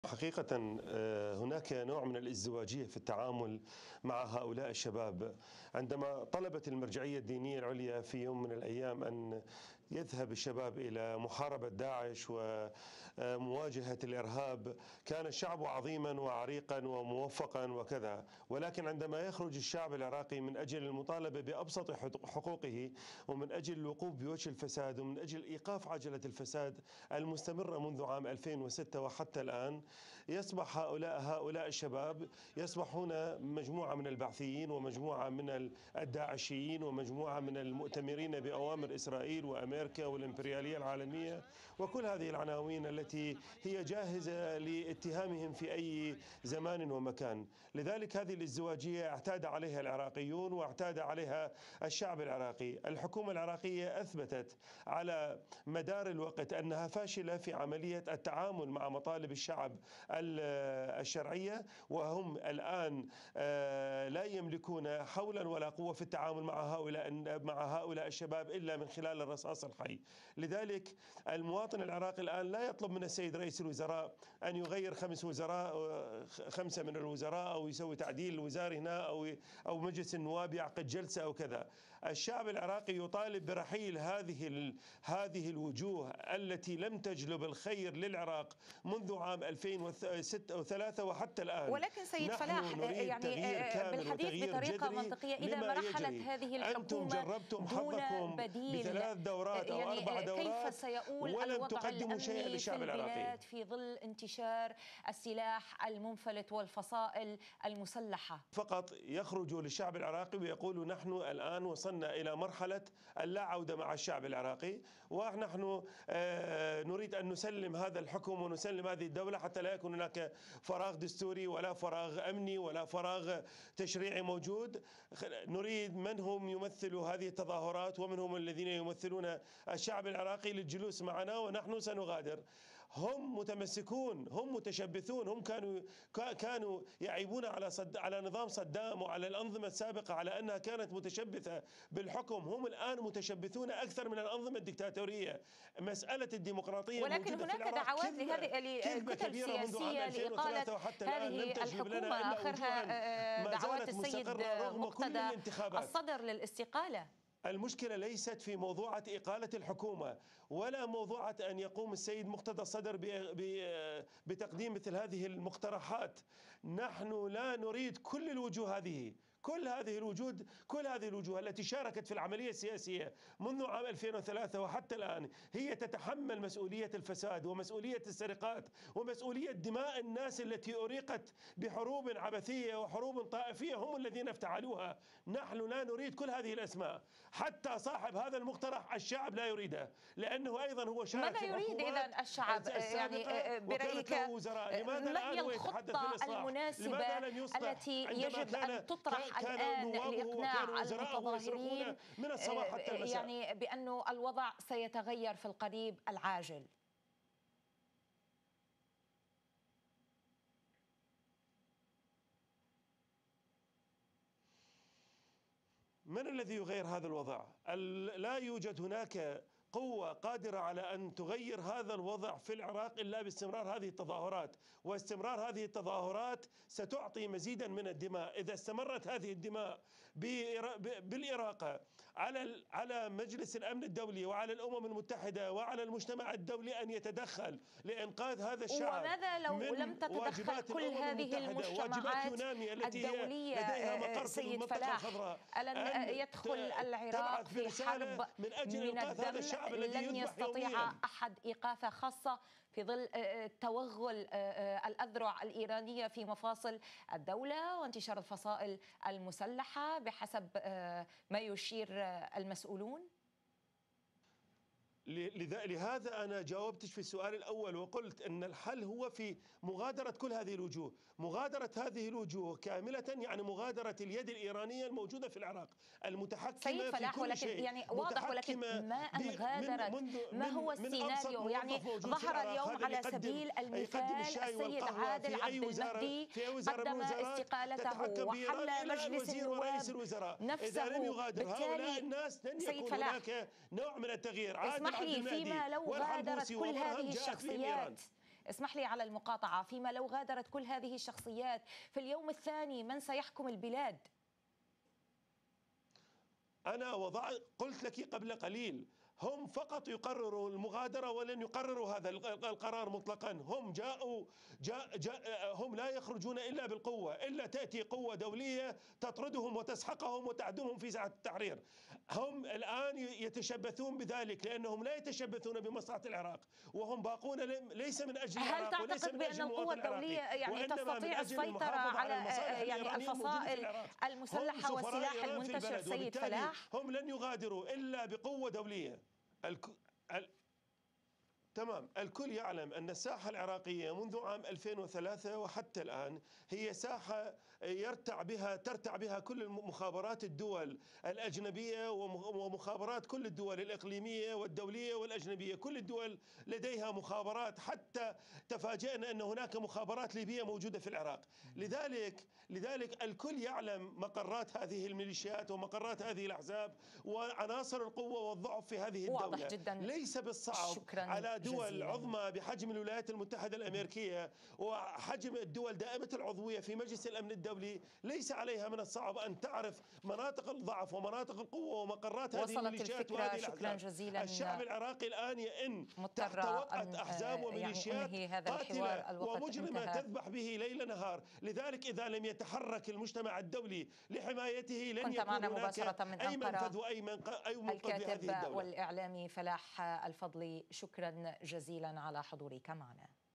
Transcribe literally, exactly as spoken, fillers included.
حقيقة آه، هناك نوع من الازدواجية في التعامل مع هؤلاء الشباب. عندما طلبت المرجعية الدينية العليا في يوم من الأيام أن يذهب الشباب إلى محاربة داعش ومواجهة الإرهاب، كان الشعب عظيما وعريقا وموفقا وكذا، ولكن عندما يخرج الشعب العراقي من أجل المطالبة بأبسط حقوقه ومن أجل الوقوف بوجه الفساد ومن أجل إيقاف عجلة الفساد المستمرة منذ عام ألفين وستة وحتى الآن، يصبح هؤلاء هؤلاء الشباب يصبحون مجموعة من البعثيين ومجموعة من الداعشيين ومجموعة من المؤتمرين بأوامر إسرائيل وأمريكا والإمبريالية العالمية وكل هذه العناوين التي هي جاهزة لاتهامهم في أي زمان ومكان. لذلك هذه الازدواجية اعتاد عليها العراقيون واعتاد عليها الشعب العراقي. الحكومة العراقية أثبتت على مدار الوقت أنها فاشلة في عملية التعامل مع مطالب الشعب الشرعية، وهم الآن لا يملكون حولا ولا قوة في التعامل مع هؤلاء مع هؤلاء الشباب إلا من خلال الرصاص الحي. لذلك المواطن العراقي الآن لا يطلب من السيد رئيس الوزراء أن يغير خمس وزراء خمسة من الوزراء أو يسوي تعديل الوزاري هنا أو أو مجلس النواب يعقد جلسة أو كذا. الشعب العراقي يطالب برحيل هذه هذه الوجوه التي لم تجلب الخير للعراق منذ عام ألفين وستة وثلاثة وحتى الآن. ولكن سيد فلاح، يعني بالحديث بطريقة منطقية، إذا ما رحلت هذه الحكومة أنتم جربتم حظكم بثلاث دورات أو يعني أربع دورات كيف سيؤول ولم الوضع تقدموا شيئا للشعب العراقي في ظل انتشار السلاح المنفلت والفصائل المسلحة؟ فقط يخرجوا للشعب العراقي ويقولوا نحن الآن وصلنا إلى مرحلة اللا عودة مع الشعب العراقي، ونحن نريد أن نسلم هذا الحكم ونسلم هذه الدولة حتى لا يكون هناك فراغ دستوري ولا فراغ أمني ولا فراغ تشريعي موجود. نريد من هم يمثلوا هذه التظاهرات ومن هم الذين يمثلون الشعب العراقي للجلوس معنا ونحن سنغادر. هم متمسكون، هم متشبثون، هم كانوا كانوا يعيبون على صد على نظام صدام وعلى الأنظمة السابقة على أنها كانت متشبثة بالحكم. هم الآن متشبثون أكثر من الأنظمة الدكتاتورية. مسألة الديمقراطية ولكن هناك دعوات لهذه الكتل السياسية لإقالة هذه الحكومة، آخرها دعوات السيد مقتدى الصدر للاستقالة. المشكلة ليست في موضوعة إقالة الحكومة ولا موضوعة أن يقوم السيد مقتدى الصدر بتقديم مثل هذه المقترحات. نحن لا نريد كل الوجوه هذه، كل هذه الوجود كل هذه الوجوه التي شاركت في العملية السياسية منذ عام ألفين وثلاثة وحتى الآن هي تتحمل مسؤولية الفساد ومسؤولية السرقات ومسؤولية دماء الناس التي أريقت بحروب عبثية وحروب طائفية، هم الذين افتعلوها. نحن لا نريد كل هذه الأسماء. حتى صاحب هذا المقترح الشعب لا يريده، لأنه أيضا هو شارك ماذا في يريد إذن الشعب؟ يعني برأيك ما هي الخطة المناسبة التي يجب أن تطرح الآن لإقناع المتظاهرين من الصباح حتى المساء يعني بأنه الوضع سيتغير في القريب العاجل؟ من الذي يغير هذا الوضع؟ لا يوجد هناك قوة قادرة على أن تغير هذا الوضع في العراق إلا باستمرار هذه التظاهرات، واستمرار هذه التظاهرات ستعطي مزيدا من الدماء. إذا استمرت هذه الدماء بالإراقة على على مجلس الأمن الدولي وعلى الأمم المتحدة وعلى المجتمع الدولي أن يتدخل لإنقاذ هذا الشعب. وماذا لو لم تتدخل كل هذه المجتمعات الدولية سيد فلاح؟ ألن يدخل العراق في حرب من أجل الدم لن يستطيع أحد إيقافه، خاصة في ظل توغل الأذرع الإيرانية في مفاصل الدولة وانتشار الفصائل المسلحة بحسب ما يشير المسؤولون؟ لهذا أنا جاوبت في السؤال الأول وقلت أن الحل هو في مغادرة كل هذه الوجوه. مغادرة هذه الوجوه كاملة يعني مغادرة اليد الإيرانية الموجودة في العراق المتحكمة سيد فلاح، في كل ولكن شيء. يعني واضح، ولكن ما أن غادرت، ما هو السيناريو؟ يعني ظهر اليوم على سبيل المثال السيد عادل عبد المهدي قدم استقالته وحل مجلس النواب نفسه. إذا لم يغادر هؤلاء الناس لن يكون هناك نوع من التغيير. اسمح لي، فيما لو غادرت كل هذه الشخصيات اسمح لي على المقاطعة، فيما لو غادرت كل هذه الشخصيات في اليوم الثاني من سيحكم البلاد؟ أنا وضع قلت لك قبل قليل، هم فقط يقرروا المغادرة ولن يقرروا هذا القرار مطلقا. هم جاءوا جاء جاء هم لا يخرجون إلا بالقوة، إلا تأتي قوة دولية تطردهم وتسحقهم وتعدمهم في ساحة التحرير. هم الآن يتشبثون بذلك لأنهم لا يتشبثون بمصلحة العراق، وهم باقون ليس من أجل العراق وليس من أجل القوة الدولية يعني تستطيع السيطرة على يعني الفصائل المسلحة والسلاح المنتشر؟ سيد فلاح، هم لن يغادروا إلا بقوة دولية. الك... ال... تمام، الكل يعلم أن الساحة العراقية منذ عام ألفين وثلاثة وحتى الآن هي ساحة يرتع بها ترتع بها كل مخابرات الدول الأجنبية ومخابرات كل الدول الإقليمية والدولية والأجنبية. كل الدول لديها مخابرات، حتى تفاجئنا أن هناك مخابرات ليبية موجودة في العراق. لذلك لذلك الكل يعلم مقرات هذه الميليشيات ومقرات هذه الأحزاب وعناصر القوة والضعف في هذه الدولة. جداً. ليس بالصعب على دول جزيلاً. عظمى بحجم الولايات المتحدة الأمريكية وحجم الدول دائمة العضوية في مجلس الأمن الدولي، ليس عليها من الصعب أن تعرف مناطق الضعف ومناطق القوة ومقرات هذه الميليشيات وهذه الأحزاب. جزيلا. الشعب العراقي الآن يئن تحت وطأة أحزاب وميليشيات يعني قاتلة ومجرمة تذبح به ليل نهار. لذلك إذا لم يتحرك المجتمع الدولي لحمايته لن يكون هناك أي منفذ وأي منقذ لهذه الدولة. الكاتب والإعلامي فلاح الفضلي، شكرا جزيلا على حضورك معنا.